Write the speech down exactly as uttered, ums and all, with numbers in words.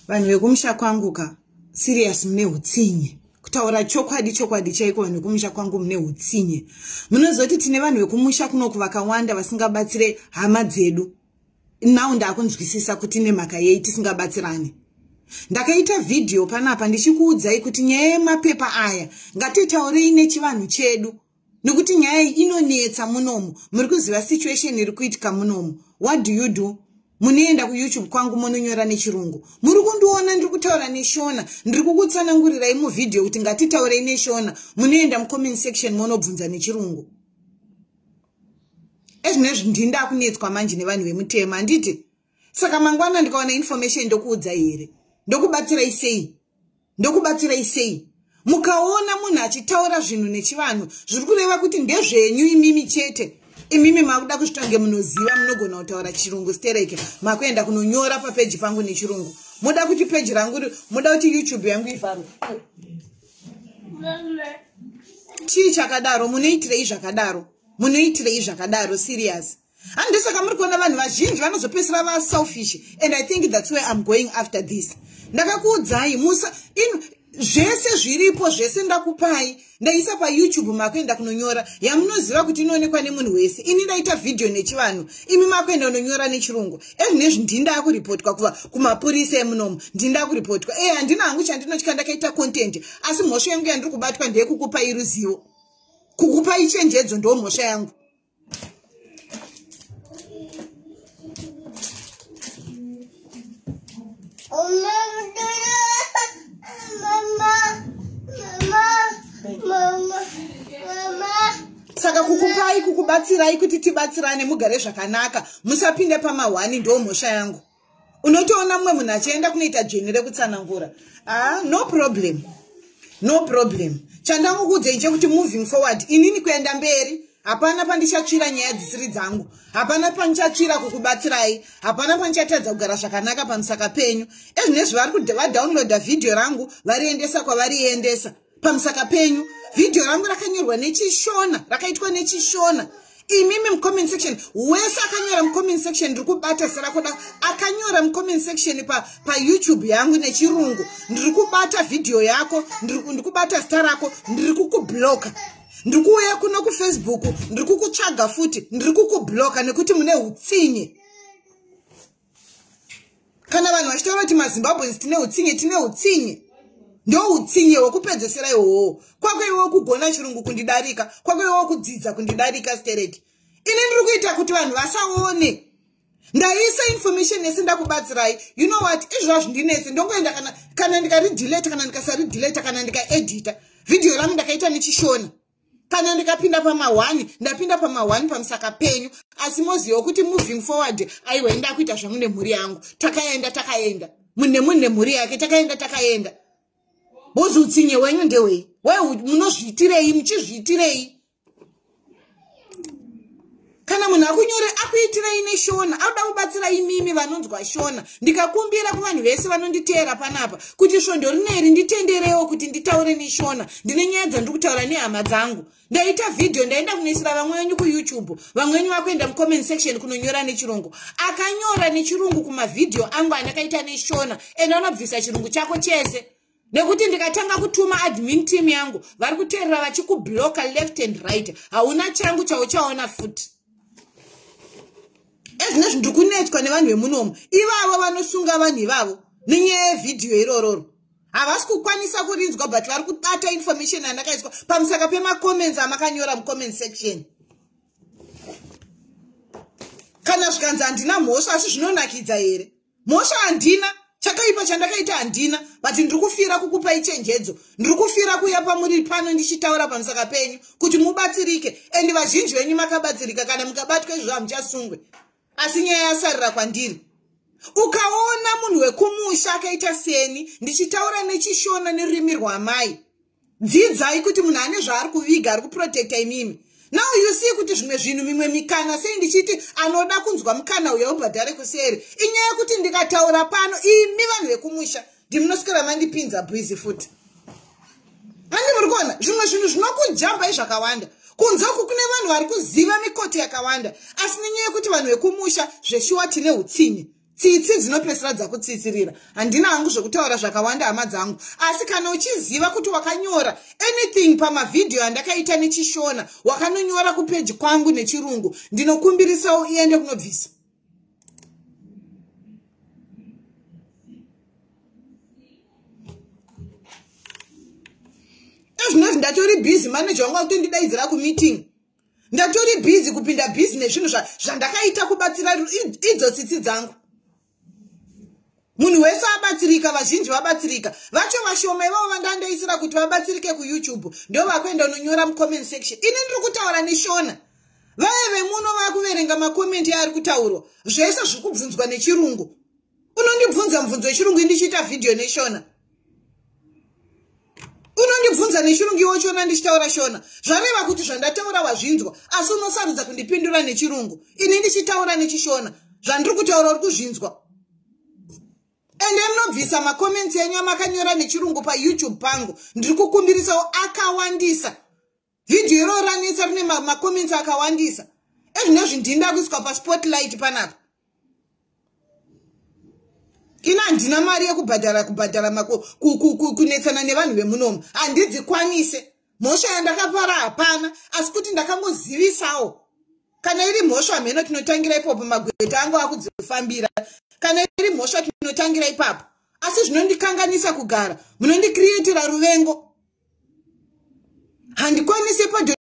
Vanhu vekumusha kwangu ka serious mune hutsinye. Kutaura chokwadi chokwadi chaiko vanhu vekumusha kwangu mune hutsinye. Munozoti tine vanhu vekumusha kunoku vakawanda vasingabatsire hama dzedu. Now ndakunzwisisa kuti ne mhaka yei tisingabatsirane. Ndakaita video panapa ndichikuudzai kuti nyaya yemapepa aya ngatitaurei nechivanhu chedu. Nekuti nyaya iyi inonetsa munomu. Muri kuziva situation iri kuitika munomu. What do you do? Munoenda ku YouTube kwangu munonyora nechirungu. Muri kundiona ndiri kutaura neshona. Ndiri kukutsanangurirai mu video kuti ngatitaurei neshona. Munoenda mu comment section munobvunza nechirungu. Ezvinezvi ndinda kunetswa manje nevanhu vemutema nditi. Saka mangwana ndikaona information ndokuudza here. Ndokubatsirai sei? Ndokubatsirai sei? Mukaona munhu achitaura zvinhu nechivanhu zviri kureva kuti ndezvenyu imimi chete. Imimi makuda kuzvitonge munoziva munogona kutaura chirungu stereke. Makuenda kunonyora pa page pangu nechirungu. Muda kuti page rangu muda kuti YouTube yangu ivharwe. Chii chakadaro munoitirei zvakadaro? Munoitirei zvakadaro serious? And saka muri kuona vanhu vazhinji vanozopesera va selfish, and I think that's where I'm going after this. Ndakakuudzai musa in zvese zviripo zvese ndakupai ndaisa pa YouTube makuenda kunonyora yamunoziva kuti inoonekwa nemunhu wese. Ini ndaita video nechivanhu imi makuenda kunonyora nechirungu. Ezvinezvi ndinda kuripotwa kuva kumapurisa emunomu ndinda kuripotwa. Eh handina hangu chandinotya ndakaita content asi mhosva yangu yandiri kubatwa ndeye kukupai ruzivo. Kukupai chenjedzo ndo mhosva yangu. Saka kukupai kukubatsirai kuti tibatsirane mugare zvakanaka musapinde pamahwani ndo mhosva yangu. Unotoona mumwe munhu achienda kunoita jeni rekutsanangura. Ah, no problem. No problem. Chandamukuudzai chekuti moving forward inini kuenda mberi hapana pandichatsvira nyaya dzisiri dzangu. Hapana pandichatsvira kukubatsirai. Hapana panichatadza kugara zvakanaka pamusaka penyu. Ezvinezvi vari kudownloada video rangu variendesa kwavariendesa pamusaka penyu. Video rangu rakanyorwa nechishona, rakaitwa nechishona. Imimi mu comment section wese akanyora mu comment section ndiri kubata sera koda akanyora mu comment section pa pa YouTube yangu nechirungu ndiri kubata video yako ndiri kubata star rako ndiri kukubloka. Ndiri kuuya kuno ku Facebook ndiri kukutsvaga futi ndiri kukubloka nekuti mune hutsinye. Kana vanhu vachitaura kuti maZimbabweans tine hutsinye tine hutsinye. Ndo utsinye wekupedzesera iwowo. Kwakwe iwo kugona chirungu kundidarika, kwakwe iwo kudzidza kundidarika straight. Ini ndiri kuita kuti vanhu vasaone. Ndaisa information yesinda kubatsirai. You know what? Izvozvo ndinese ndongoenda kana kana ndikari delete kana ndikasari delete kana ndika edita. Video rangu ndakaita nechishona. Kana ndikapinda pamahwani, ndapinda pamahwani pamusaka penyu, asi mozivo kuti moving forward aiwa enda kuita zvangu nemhuri yangu. Takaenda takaenda. Mune mune mhuri yake takaenda takaenda. Bozi utsinye wenyu ndewei. Wewe munozviitirei muchizviitirei. Kana munhu akunyore akuitirei neshona, auda kubatsira imimi vanonzwa shona. Ndikakumbira kuvanhu vese vanonditeera panapa kuti svondo rineri nditenderewo kuti nditaure neshona. Ndine nyaya dzandiri kutaura nehama dzangu. Ndaita video ndaenda kunoisira vamwe venyu ku YouTube, vamwe venyu vakuenda mu comment section kunonyora nechirungu. Akanyora nechirungu kuma video angu andakaita neshona, ende unobvisa chirungu chako chese. Nekuti ndikatanga kutuma admin team yangu vari kuteerera vachikubloka left and right. Hauna changu chauchaona futi. Ezvinezvi ndikunetwa nevanhu vemunomu. Ivavo vanosunga vanhu ivavo nenyaya yevidhiyo irororo. Havasi kukwanisa kurinzwa but vari kubata information yandakaiswa pamusaka pemacomments amakanyora mucomment section. Kana zvikanzi handina mhosva asi zvinonakidza here? Mhosva handina. Chakaipa chandakaita handina, but ndiri kufira kukupai chenjedzo. Ndiri kufira kuya pamuri pano ndichitaura pamusaka penyu kuti mubatsirike. Endi vazhinji venyu makabatsirika kana mukabatwa izvo hamuchasungwe. Asi nyaya yasarira kwandiri. Ukaona munhu wekumusha akaita seni ndichitaura nechishona nerurimi rwamai. Dzidzai kuti munhu ane zvaari kuviga ari kuprotecta imimi. Now you see kuti zvimwe zvinhu mimwe mikana sei ndichiti anoda kunzwa mukana uyo ubhadhare kuseri. Inyaya kuti ndikataura pano imi vanhu vekumusha ndimunoswera mandipinza bwizi futi. Mandi muri kuona zvimwe zvinhu zvinokujambai zvakawanda. Kunze uku kune vanhu vari kuziva mikoto yakawanda. Asi nenyaya kuti vanhu vekumusha zveshuwa tine hutsinye. tsitsi dzinopesera dzakutsitsirira. Handina hangu zvekutaura zvakawanda hama dzangu, asi kana uchiziva kuti wakanyora anything pamavidhiyo andakaita nechishona, wakanonyora kupeji kwangu nechirungu, ndinokumbirisa uende kunobvisa. Ezvinozi ndatori busy, manager wangu akutondidaidzira kumeeting. Ndatori busy kupinda business zvinhu zvandakaita kubatsira idzo tsitsi dzangu. Munhu wese abatsirika, vazhinji vabatsirika. Vacho vashoma ivavo vandandaisira kuti vabatsirike kuYouTube ndio vakuenda unonyora mucomment section. Ini ndiri kutaura neshona. Vaye vemuno vakuverenga makomenti ari kutaurwa. Zvese zvikubvunzwa nechirungu. Unondibvunza mubvunzo wechirungu ndichiita video neshona. Unondibvunza nechirungu iwo chona ndichitaura shona. Zvareva kuti zvandataura wazvinzwa, asi unosarudza kundipindura nechirungu. Ini ndichitaura nechishona. Zvandiri kutaura uri kuzvinzwa. Ende munobvisa makomenti enyu amakanyora nechirungu paYouTube pangu. Ndiri kukumbirisawo akawandisa. Video iro ranetsa rine makomenti akawandisa. Ezvinezvi ndinda kuiswa paspotlight panapa. Ina handina mari yekubhadhara kubhadhara kunetsana nevanhu vemunomu. Handidzikwanise. Mhosva yandakapara hapana, asi kuti ndakangozivisawo. Kana iri mhosva mheno tinotangira ipopo magweta angu akudzifambira. Kana iri mhosva tinotangira ipapo. Asi zvinondikanganisa kugara. Munondikrietera ruvengo. Handikwanise pa